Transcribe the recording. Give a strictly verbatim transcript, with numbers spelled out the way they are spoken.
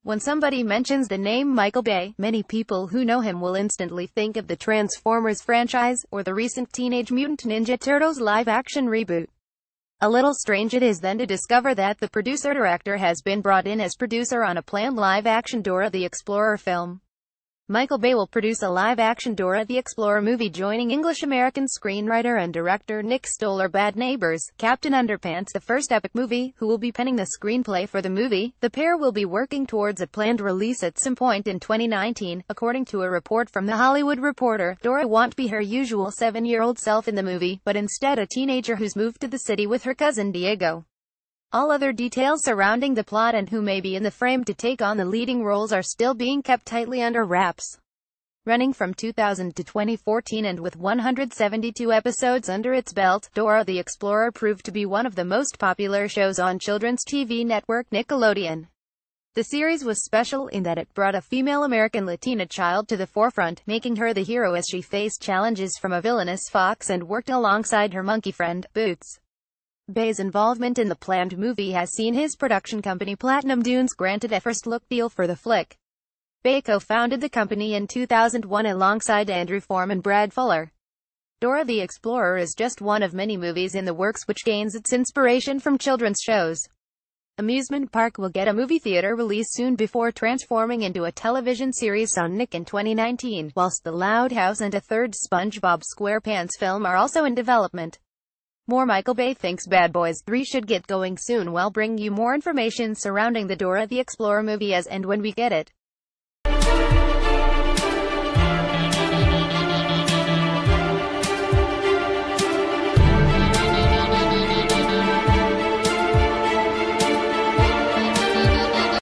When somebody mentions the name Michael Bay, many people who know him will instantly think of the Transformers franchise, or the recent Teenage Mutant Ninja Turtles live-action reboot. A little strange it is then to discover that the producer-director has been brought in as producer on a planned live-action Dora the Explorer film. Michael Bay will produce a live-action Dora the Explorer movie joining English-American screenwriter and director Nick Stoller. Bad Neighbors, Captain Underpants, the first epic movie, who will be penning the screenplay for the movie. The pair will be working towards a planned release at some point in twenty nineteen, according to a report from The Hollywood Reporter. Dora won't be her usual seven-year-old self in the movie, but instead a teenager who's moved to the city with her cousin Diego. All other details surrounding the plot and who may be in the frame to take on the leading roles are still being kept tightly under wraps. Running from two thousand to twenty fourteen and with one hundred seventy-two episodes under its belt, Dora the Explorer proved to be one of the most popular shows on children's T V network Nickelodeon. The series was special in that it brought a female American Latina child to the forefront, making her the hero as she faced challenges from a villainous fox and worked alongside her monkey friend, Boots. Bay's involvement in the planned movie has seen his production company Platinum Dunes granted a first-look deal for the flick. Bay co-founded the company in two thousand one alongside Andrew Form and Brad Fuller. Dora the Explorer is just one of many movies in the works which gains its inspiration from children's shows. Amusement Park will get a movie theater release soon before transforming into a television series on Nick in twenty nineteen, whilst The Loud House and a third SpongeBob SquarePants film are also in development. More Michael Bay thinks Bad Boys three should get going soon. We'll bring you more information surrounding the Dora the Explorer movie as and when we get it.